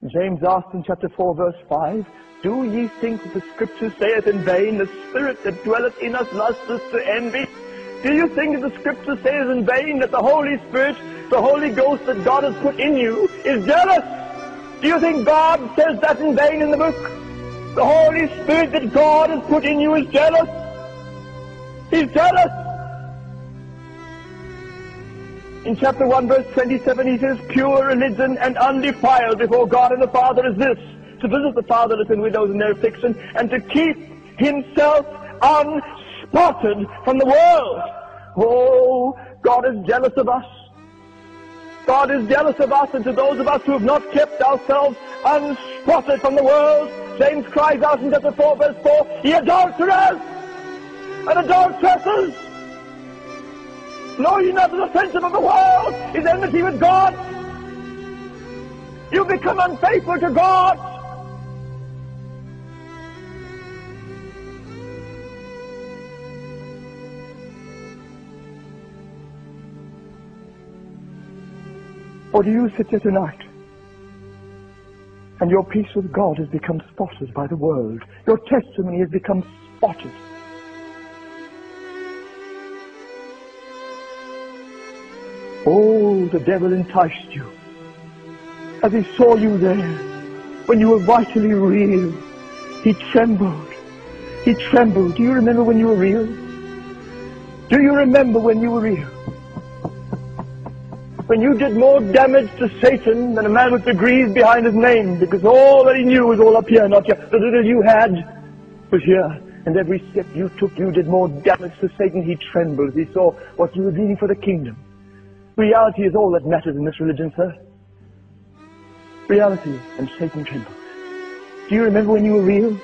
James asked in chapter 4, verse 5, "Do ye think that the Scripture saith in vain, the Spirit that dwelleth in us lusteth to envy?" Do you think that the Scripture says in vain that the Holy Spirit, the Holy Ghost that God has put in you, is jealous? Do you think God says that in vain in the book? The Holy Spirit that God has put in you is jealous. He's jealous. In chapter 1, verse 27, he says, "Pure religion and undefiled before God and the Father is this, to visit the fatherless and widows in their affliction, and to keep himself unspotted from the world." Oh, God is jealous of us. God is jealous of us, and to those of us who have not kept ourselves unspotted from the world, James cries out in chapter 4, verse 4, "Ye adulterers and adulteresses, know ye not that the friendship of the world is enmity with God?" You become unfaithful to God. Or do you sit here tonight and your peace with God has become spotted by the world? Your testimony has become spotted. Oh, the devil enticed you. As he saw you there, when you were vitally real, he trembled. He trembled. Do you remember when you were real? Do you remember when you were real? When you did more damage to Satan than a man with degrees behind his name, because all that he knew was all up here, not here. The little you had was here. And every step you took, you did more damage to Satan. He trembled as he saw what you were doing for the kingdom. Reality is all that matters in this religion, sir. Reality, and Satan trembles. Do you remember when you were real?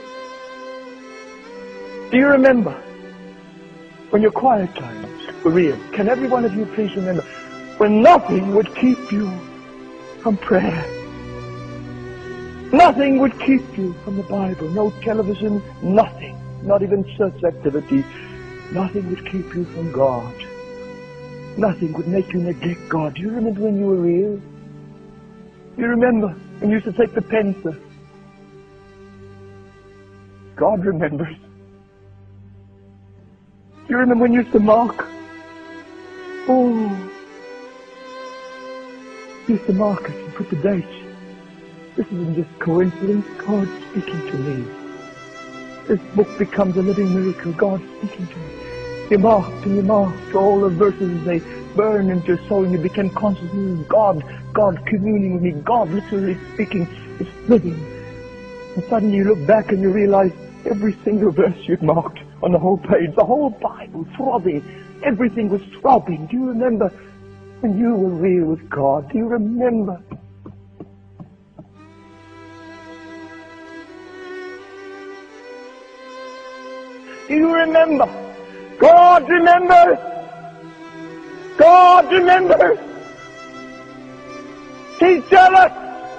Do you remember when your quiet times were real? Can every one of you please remember? When nothing would keep you from prayer. Nothing would keep you from the Bible. No television, nothing. Not even church activities. Nothing would keep you from God. Nothing would make you neglect God. Do you remember when you were real? Do you remember when you used to take the pen, sir? God remembers. Do you remember when you used to mark? Oh, you used to mark it and put the date. This isn't just coincidence. God's speaking to me. This book becomes a living miracle. God's speaking to me. You marked and you marked all the verses. They burned into your soul and you became conscious of God. God communing with me. God literally speaking. It's living. And suddenly you look back and you realize every single verse you'd marked on the whole page, the whole Bible, throbbing. Everything was throbbing. Do you remember when you were real with God? Do you remember? Do you remember? God remembers. God remembers. He's jealous.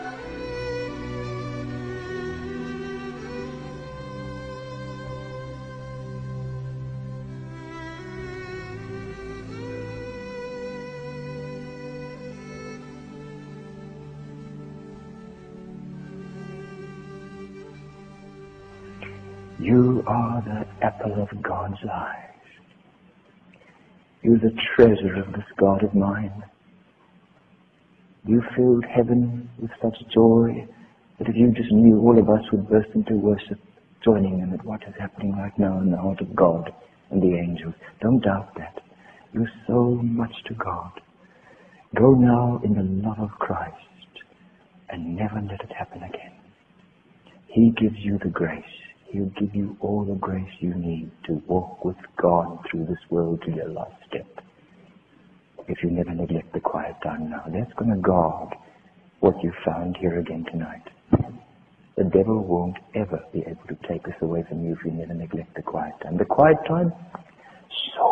You are the apple of God's eye. You're the treasure of this God of mine. You filled heaven with such joy that if you just knew, all of us would burst into worship, joining them at what is happening right now in the heart of God and the angels. Don't doubt that. You're so much to God. Go now in the love of Christ and never let it happen again. He gives you the grace. He'll give you all the grace you need to walk with God through this world to your last step. If you never neglect the quiet time now, that's going to guard what you found here again tonight. The devil won't ever be able to take us away from you if you never neglect the quiet time. The quiet time, so